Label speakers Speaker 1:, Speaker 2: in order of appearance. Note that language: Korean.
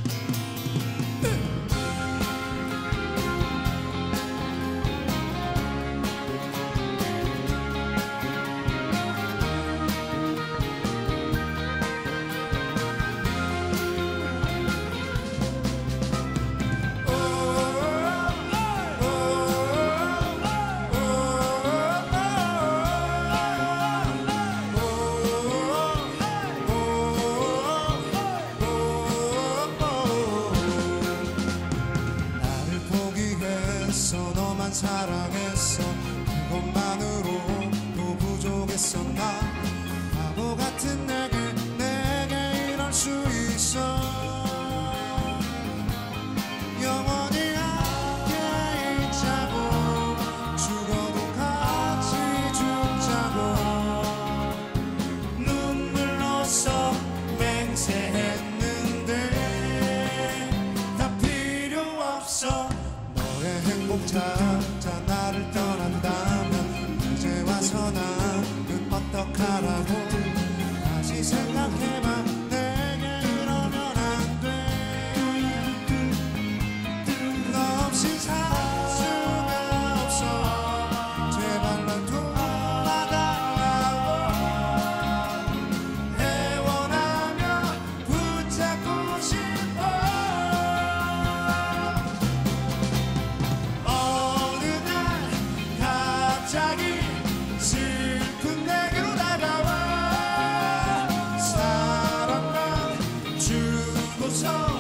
Speaker 1: 너만 사랑했어. 그것만으로도 부족했어. 나 바보 같은 내게 이럴 수 있어. 영원히 함께 있자고, 죽어도 같이 죽자고. 눈물로써 맹세했는데 다 필요 없어. 행복자자 나를 떠난다면 이제 와서 나는 어떡하라고. 다시 생각해봐. 내게 이러면 안 돼. 너 없이 살 수가 없어. 제발 날 돌아가고. 애원하며 붙잡고 싶어. 갑자기 슬픈 내게로 다가와. 사랑만 주고서